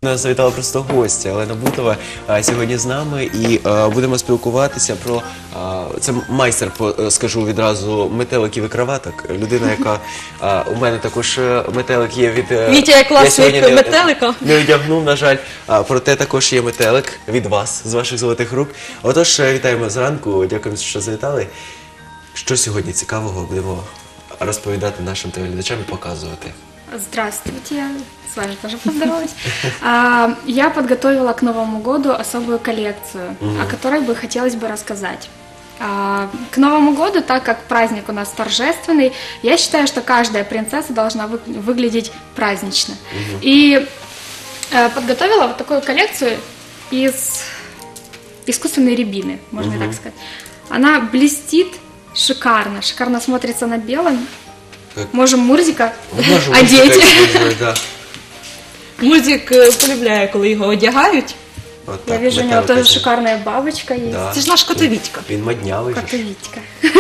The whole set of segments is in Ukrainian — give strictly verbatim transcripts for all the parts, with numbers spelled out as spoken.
Нас завітала просто гостя Олена Бутова а, сьогодні з нами, і а, будемо спілкуватися про а, це майстер, по, скажу відразу, метеликів і краваток. Людина, яка а, у мене також метелик є від Вітя є класний метелика. Не одягнув, на жаль. А, проте також є метелик від вас, з ваших золотих рук. Отож, вітаємо зранку. Дякуємо, що завітали. Що сьогодні цікавого будемо розповідати нашим телеглядачам і показувати? Здравствуйте, я с вами тоже поздороваюсь. А, Я подготовила к Новому году особую коллекцию, о которой бы хотелось бы рассказать. А, К Новому году, так как праздник у нас торжественный, я считаю, что каждая принцесса должна вы- выглядеть празднично. И э, подготовила вот такую коллекцию из искусственной рябины, можно и так сказать. Она блестит шикарно, шикарно смотрится на белом. Можем Мурзика Можемо одеть. сказати, да. Мурзик е, полюбляє, коли його одягають. От Я так, вижу, у него метелик тоже одягнув. шикарная бабочка есть. Да. Це ж наш котовітька. Він моднявий же ж. Котовитька.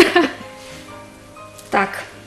Так.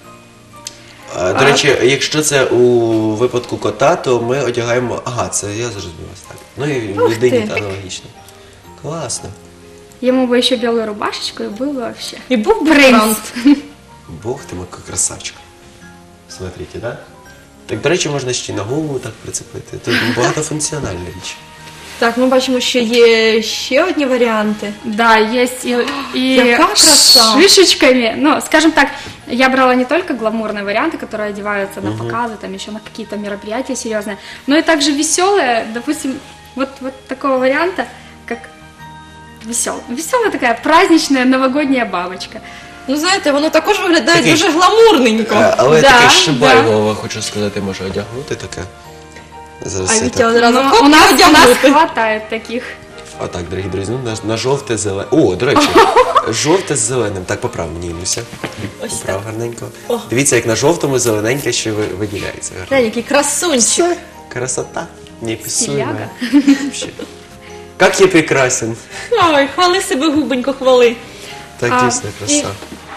А, До речі, якщо це у випадку кота, то ми одягаємо... Ага, це я зрозумів вас так. Ну і Ух людині ти. аналогічно. Класно. Ему бы еще белую рубашечку и был бы вообще. І був би Принц. франт. Бог ти мой красавчик. Смотрите, да? Так, до речі, можна ще й на голову так прицепити. Тут багатофункціональна річ. Так, ми бачимо, що є ще одні варіанти. Да, есть и, и Яка краса! с шишечками. Ну, скажем так, я брала не только гламурные варианты, которые одеваются на показы, там еще на какие-то мероприятия серьезные, но и также веселые, допустим, вот, вот такого варианта, как веселая. Веселая такая праздничная новогодняя бабочка. Ну, знаєте, воно також виглядає Такий- дуже гламурненько. А, але Да, таке да. шибайвово, хочу сказати, може одягнути таке. Зараз А я Вітя так. одразу Но хоп, у нас, у нас одягнути. хватает таких. Отак, дорогі друзі, ну, на, на жовте зелене. О, до речі, жовте з зеленим. Так, поправ мені, Ілюся. Ось Поправ так. гарненько. О. Дивіться, як на жовтому зелененьке ще ви- виділяється. гарно. Глянь, який красунчик. Красота. Неописуемая. Стиляга. Вообще. Как я прекрасен. Ой, хвали себе, губонько, хвали. Так А, дійсно краса.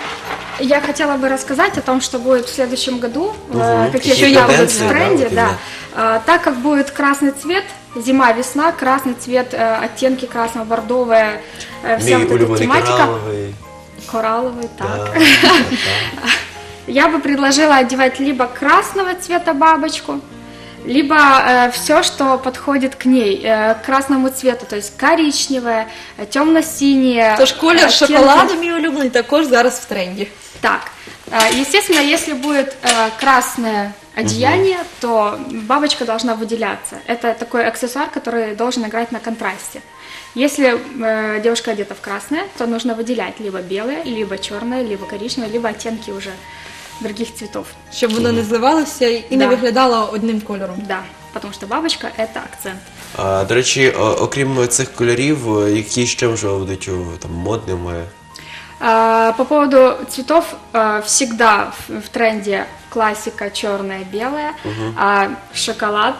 Я хотела бы рассказать о том, что будет в следующем году, Мгм. э, какие Какие же будут тенденции, в да, тренде, вот да. именно. А, Так как будет красный цвет, зима-весна, красный цвет, э, оттенки красного, бордовые, э, вся Мій вот эта улюблений тематика. кораловий. Коралловый, Да, так. да, да. Я бы предложила одевать либо красного цвета бабочку, либо все, что подходит к ней, э, к красному цвету, то есть коричневое, э, темно-синее. Тож колір оттенки. шоколаду, мій улюблений, також зараз в тренді. Так, э, естественно, если будет э, красное одеяние, то бабочка должна выделяться. Это такой аксессуар, который должен играть на контрасте. Если э, девушка одета в красное, то нужно выделять либо белое, либо черное, либо коричневое, либо оттенки уже других цветов. Щоб воно не зливалося і не Да. виглядало одним кольором. Да, потому что бабочка – это акцент. А, до речі, о- окрім цих кольорів, о, які ще вже будуть о, там, модними? А, По поводу цветов, а, всегда в, в тренде классика черное, белое, а, шоколад.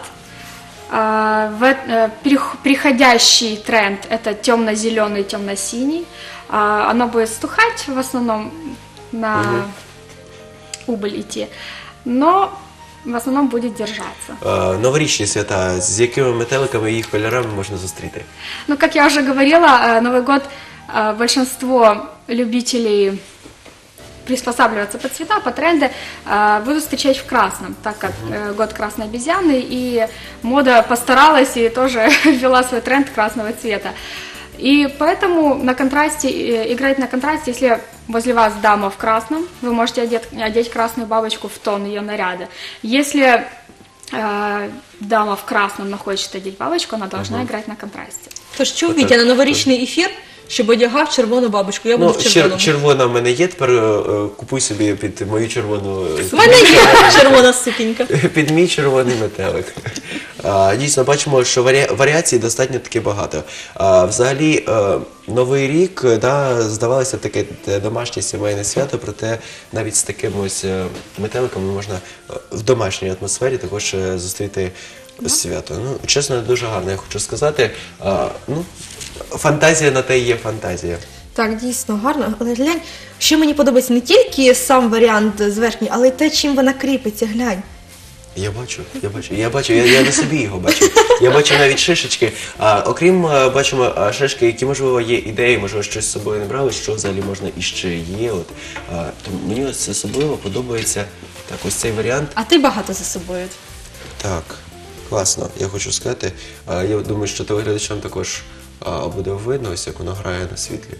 А, в, э, перех- Приходящий тренд – это темно-зеленый, темно-синий. А, Оно будет стухать в основном на убыль идти, но в основном будет держаться. А, новорічні свята, з якими метеликами і їх кольорами можна зустріти? Ну, как я уже говорила, э, Новый год э, большинство любителей приспосабливаться под цвета, по тренды, э, будут встречать в красном, так как э, год красной обезьяны, и мода постаралась и тоже ввела свой тренд красного цвета. И поэтому на контрасте, э, играть на контрасте, если возле вас дама в красном, вы можете одеть, одеть красную бабочку в тон ее наряда. Если э, дама в красном, но хочет одеть бабочку, она должна играть на контрасте. Тож що, Вітя, на новорічний ефір, щоб одягав червону бабочку? Я буду Ну, в чер- червоному. червона в мене є, тепер е, купуй собі під мою червону... У мене є червона сукінька. Під мій червоний метелик. А, дійсно, бачимо, що варі... варіацій достатньо таки багато. А, взагалі, е, Новий рік, да, здавалося, таке те домашнє сімейне свято, проте навіть з такими ось е, метеликами можна е, в домашній атмосфері також е, зустріти свято. Ну, чесно, дуже гарно, я хочу сказати. А, ну, фантазія на те і є фантазія. Так, дійсно, гарно. Але глянь, що мені подобається не тільки сам варіант зверхній, але й те, чим вона кріпиться, глянь. Я бачу, я бачу, я бачу, я, я на собі його бачу. Я бачу навіть шишечки. А, окрім, а, бачимо а, шишки, які, можливо, є ідеї, можливо, щось з собою не брали, що взагалі можна іще є. От. А, то мені ось особливо подобається так, ось цей варіант. А ти багато за собою. Так, класно, я хочу сказати. А, я думаю, що телеглядачам також а, буде видно, ось як воно грає на світлі.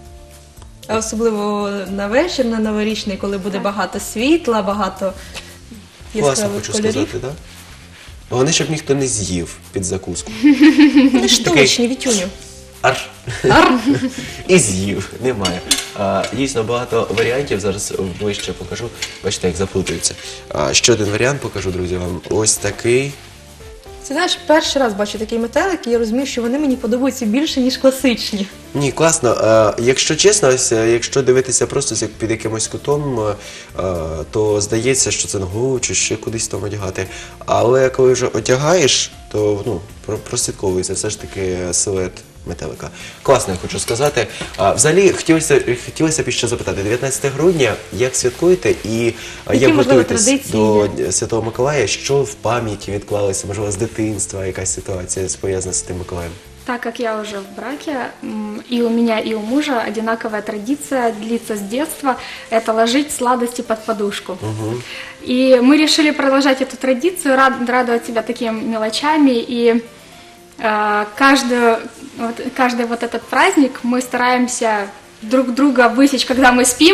А особливо на вечір, на новорічний, коли буде багато світла, багато Класно, яскравих хочу кольорів. сказати, так? Да? Головне, щоб ніхто не з'їв під закуску. Вони ж тонучні, вітюню. Ар. І з'їв. Немає. А, дійсно, багато варіантів. Зараз ближче покажу. Бачите, як заплутуються. А, ще один варіант покажу, друзі, вам. Ось такий. Це, знаєш, перший раз бачу такий метелик, і я розумію, що вони мені подобаються більше, ніж класичні. Ні, класно. А, якщо чесно, ось, е, якщо дивитися просто як під якимось кутом, е, е, то здається, що це на голову чи ще кудись там одягати. Але коли вже одягаєш, то ну, про- прослідковується все ж таки силует метелика. Класно, я хочу сказати. А, взагалі, хотілося, хотілося б ще запитати, дев'ятнадцяте грудня, як святкуєте і а, Які, як можливо, готуєтесь традиції до є? Святого Миколая? Що в пам'яті відклалося, можливо, з дитинства, якась ситуація пов'язана з тим Миколаєм? Так как я уже в браке, м, и у меня, и у мужа одинаковая традиция, длится с детства, это ложить сладости под подушку. И мы решили продолжать эту традицию, рад- радовать себя такими мелочами, и э, каждую, вот, каждый вот этот праздник мы стараемся друг друга высечь, когда мы спим,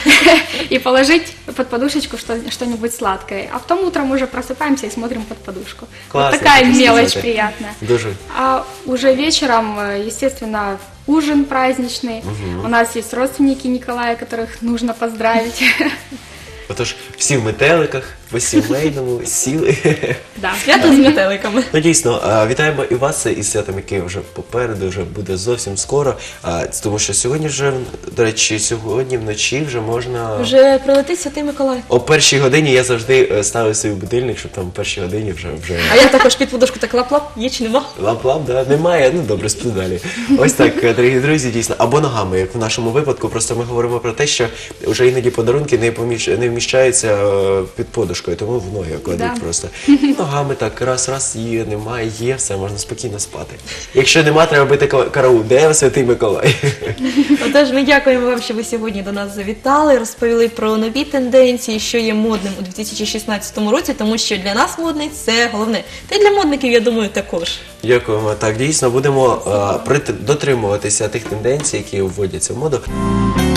и положить под подушечку что- что-нибудь сладкое. А потом утром уже просыпаемся и смотрим под подушку. Классно, Вот такая хочу мелочь сказать. приятная. Дуже. А уже вечером, э, естественно, ужин праздничный. У нас есть родственники Николая, которых нужно поздравить. Отож, всі в метеликах, по-сімейному, сіли. Да. Свято з метеликами. Ну дійсно, а, вітаємо і вас із святом, яке вже попереду, вже буде зовсім скоро. А, Тому що сьогодні вже, до речі, сьогодні вночі вже можна. Вже прилетить Святий Миколай. О першій годині я завжди е, ставив свій будильник, щоб там о першій годині вже вже. А я також під подушку так лап-лап, є чи нема? Лап-лап, да, немає, ну добре, сплю далі. Ось так, е, дорогі друзі, дійсно. Або ногами, як в нашому випадку, просто ми говоримо про те, що вже іноді подарунки не, поміщ... не вміщаються е, під подушкою, тому в ноги кладуть Да. просто. Ногами так, раз-раз є, немає, є, все, можна спокійно спати. Якщо нема, треба бити ка- караул. Де Святий Миколай? Отож, ми дякуємо вам, що ви сьогодні до нас завітали, розповіли про нові тенденції, що є модним у дві тисячі шістнадцятому році, тому що для нас модний – це головне. Та й для модників, я думаю, також. Дякуємо. Так, дійсно, будемо е, прит- дотримуватися тих тенденцій, які вводяться в моду.